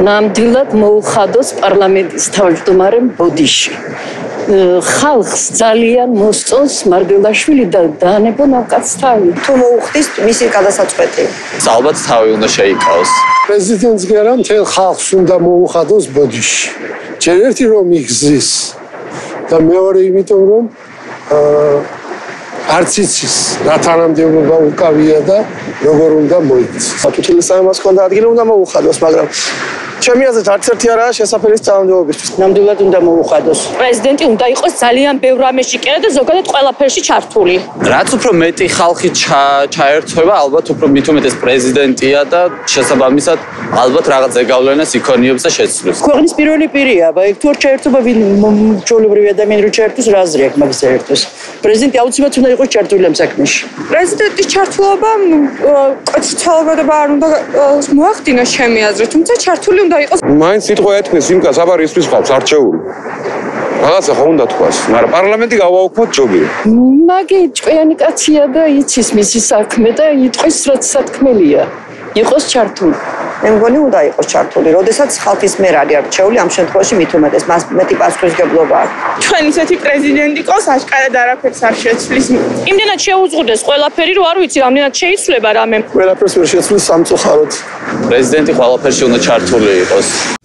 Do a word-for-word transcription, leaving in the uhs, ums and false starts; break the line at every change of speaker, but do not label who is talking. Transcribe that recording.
ნამდვილად მოუხადოს პარლამენტის თავმჯდომარემ ბოდიში. ხალხს ძალიან მოსწონს მარგველაშვილი და დაანებო ნავკაცთავი.
თუ მოუხდის მისი გადასაწყვეტი.
ალბათ თავი უნდა შეიკავოს.
პრეზიდენტს გერა მთელ ხალხს უნდა მოუხადოს ბოდიში. ჯერ ერთი რომ იგზის და მეორე იმიტომ რომ არც იცის რა თანამდებობა უკავია და როგორ უნდა მოიქცეს.
თვითილისამებას ჰქონდა ადგილი უნდა მოუხადოს, მაგრამ ჩემი აზრით არც ერთი არაა შესაძლებლის წარმომდებობისთვის.
ნამდვილად უნდა მოუხადოს.
პრეზიდენტი უნდა იყოს ძალიან ბევრ რამეში კერა და ზოგადად ყველაფერში ჩართული.
რაც უფრო მეტი ხალხი ჩაერთვება, ალბათ უფრო მით უმეტეს პრეზიდენტია და შესაბამისად ალბათ რაღაც ზეგავლენას იქონიებს და შეცვლის.
ქვეყნის პირველი პირია, იქ თუ არ ჩაერთვება ვინ ჩვეულებრივი ადამიანი რო ჩაერთვეს, რა აზრი აქვს მაგის საერთოს. პრეზიდენტი აუცილებლად უნდა იყოს ჩართული ამ საქმეში.
პრეზიდენტის ჩართულობა კეთილწინებადება არ უნდა მოახდინოს ჩემი აზრით, თუმცა ჩართული უნდა იყოს.
მაინც სიტყვა ეთქნეს იმ კაცაბარ ისთვის ყავს არჩეული. რაღაცა ხო უნდა თქვას, მაგრამ პარლამენტი გავაუქმოთ ჯობია.
მაგი ჭკვიანი კაცია და იცის მისი საქმე და იტყვის რაც სათქმელია. იყოს ჩართული.
მე მგონი უნდა იყოს ჩართული, როდესაც ხალხის მიერ არის არჩეული, ამ შემთხვევაში მით უმეტეს მას მეტი პასუხისმგებლობა აქვს.
ჩვენ ისეთი პრეზიდენტი ყავს, აშკარად არაფერს არ შეცვლის.
იმდენად შეუზღუდეს ყველაფერი, რომ არ ვიცი, რამდენად შეიცვლება რამე.
ყველაფერს ვერ შეცვლის სამწუხაროდ.
პრეზიდენტი ყველაფერში უნდა ჩართული იყოს.